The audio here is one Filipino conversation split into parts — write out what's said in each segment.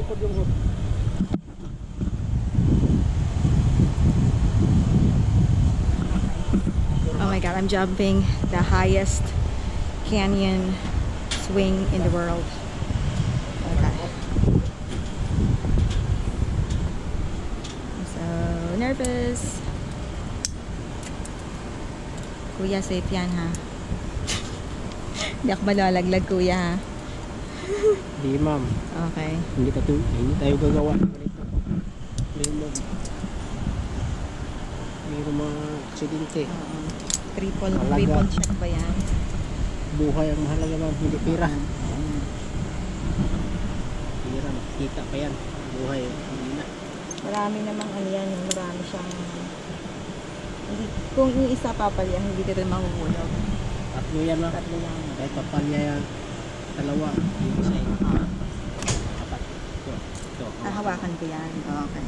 likod yung hood. Oh my god, I'm jumping the highest canyon swing in the world. Okay. I'm so nervous. Kuya, safe yan ha. Hindi ako malalaglag, kuya ha. Hindi ma'am. Okay. Hindi tayo gagawa. Mayroong mga aksidente. Triple check ba yan? Buhay ang mahalaga ma'am, hindi pira. Pira, makikita pa yan. Buhay, hindi na. Marami namang ano yan, marami siyang... Hindi, kung yung isa papalya, hindi ka rin mahuhulog. Tatlo yan ma'am. Tatlo lang. Kahit papalya yan, dalawa, yung isa yun. Apat. Ito. Hawakan ko yan. Okay.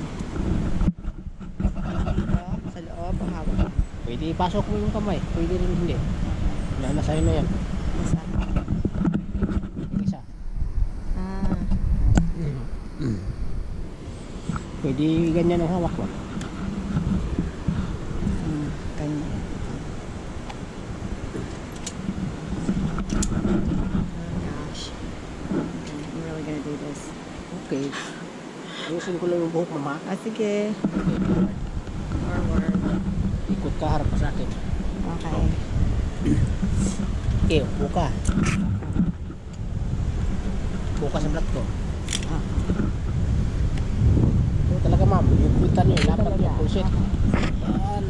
Sa loob, ang hawak. Pwede ipasok mo yung kamay. Pwede rin hindi. Nana sa'yo na yan. Isa. Isa. Ah. Pwede ganyan ang hawak mo. Ganyan. Oh gosh. Okay, I'm really gonna do this. Okay. Ayusin ko lang yung buhok mama. Ah, sige. Okay. Forward. Ikot ka, harap ka sa akin. Okay. Okay, upo ka. Upo ka sa blat ko. Ah. Ito talaga ma'am, yung puwitan nyo, lapat Talaga? yung pulsit. Yan.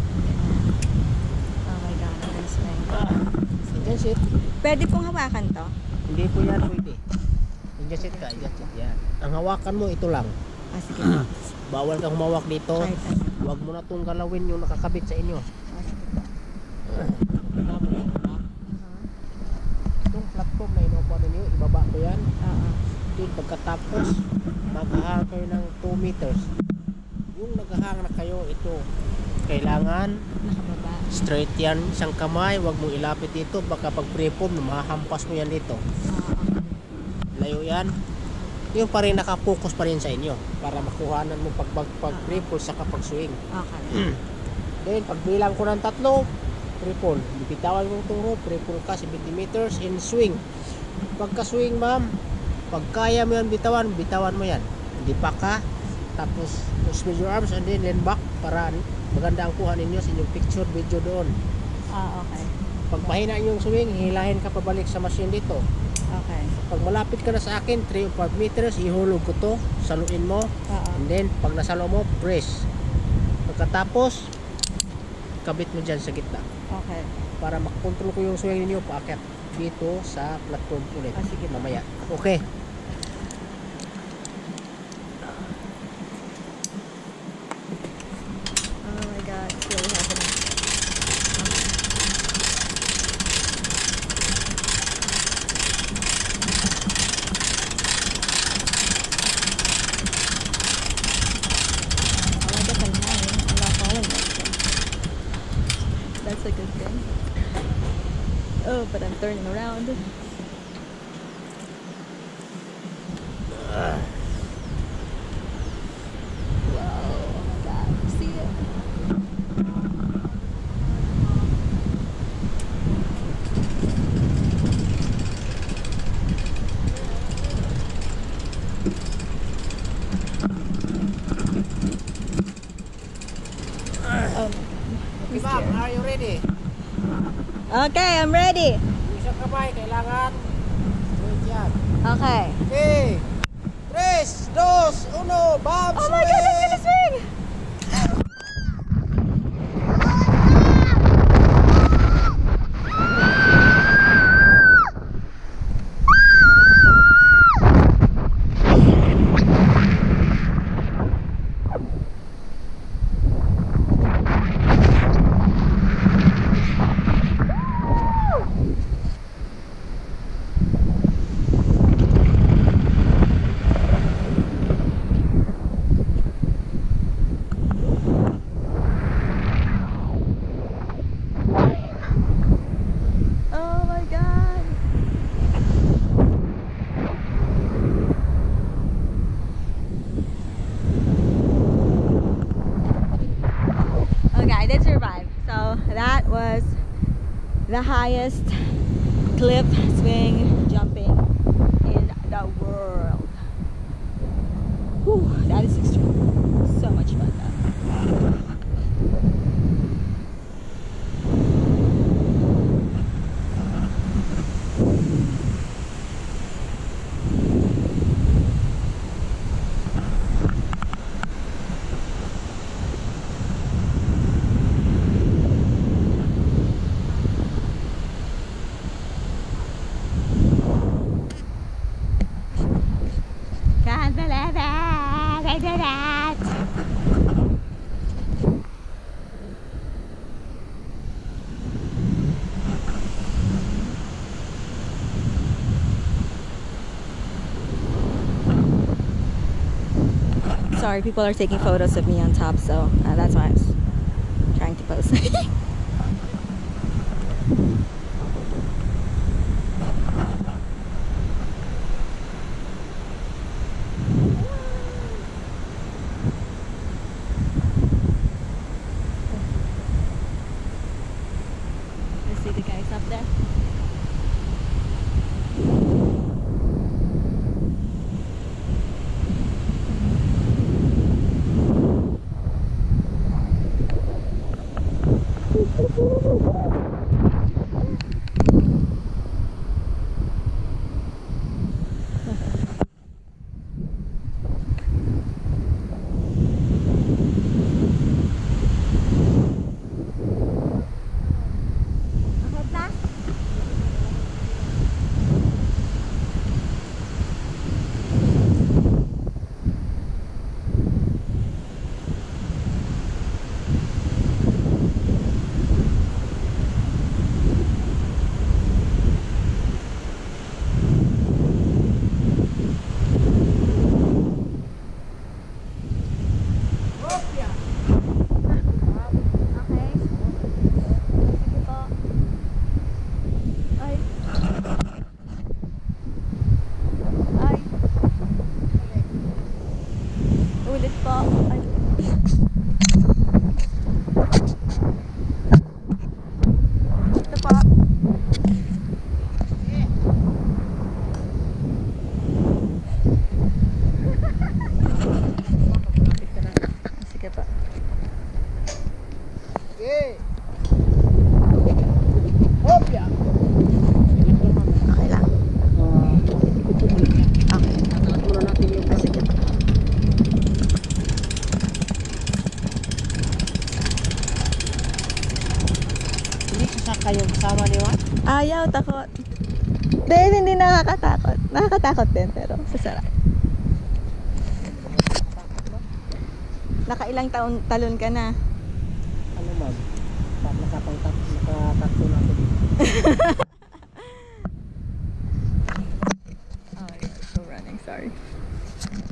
Oh my god, I'm gonna swing. That's it. Pwede pong hawakan to? Hindi po yan pwede. Adjust it ka, adjust it. Yan. Ang hawakan mo, ito lang. Ah, sige. Bawal kang humawak dito. Kahit ano. Huwag mo na itong galawin yung nakakabit sa inyo. Ah, sige po. Itong platform na inuupuan ninyo, ibaba ko yan. Oo. Then pagkatapos, maghahang kayo ng 2 meters. Yung naghahang na kayo, ito. Kailangan Nakababa. straight yan, isang kamay. Huwag mong ilapit dito. Baka pag pre-form, mahampas mo yan dito. Oo. Layo yan. Yung pa rin nakapokus pa rin sa inyo para makuhanan mo pag pre-pull sa kapag swing. Okay. Then pagbilang ko ng 3, pre-pull. Bibitawan mo itong rope, pre-pull ka 70 meters in swing. Pagka swing ma'am, pag kaya mo yan bitawan, bitawan mo yan. Hindi pa ka. Tapos spread your arms and then lean back para maganda ang kuha ninyo sa inyong picture video doon. Ah, okay. Pag mahina yung swing, hilahin ka pabalik sa machine dito. Okay. Pag malapit ka na sa akin, 3 or 5 meters, ihulog ko to, saluin mo. Oo. And then, pag nasalo mo, press. Pagkatapos, kabit mo dyan sa gitna. Okay. Para makontrol ko yung swing ninyo, paakyat dito sa platform ulit. Ah, sige. Mamaya. Okay. Oh my god, it's really happening. Oh, I guess I'm hanging. I'm not falling yet, so that's a good thing. Oh, but I'm turning around. Wow, oh my god, see it? Oh my god. Ma'am, are you ready? Okay, I'm ready. Yung isang kamay, kailangan straight yan. Okay. Okay. 3, 2, 1, bam! Oh my god, I'm gonna swing! the highest cliff swing jumping in the world. Whew, that is extreme. So much fun though. Can't believe it! I did it! Sorry, people are taking photos of me on top, so that's why I was trying to post. See the guys up there? Ulit po. Ay. Ito po. Sige po. Okay. Hopya. Okay lang. Okay. Tatas muna natin yung Sige po. Hindi sasakay yung kasama ni Juan. Ayaw, takot. Dahil hindi nakakatakot. Nakakatakot din, pero sasarap. Nakailang talon ka na? Ano ma'am? Nakatatlo na ako dito.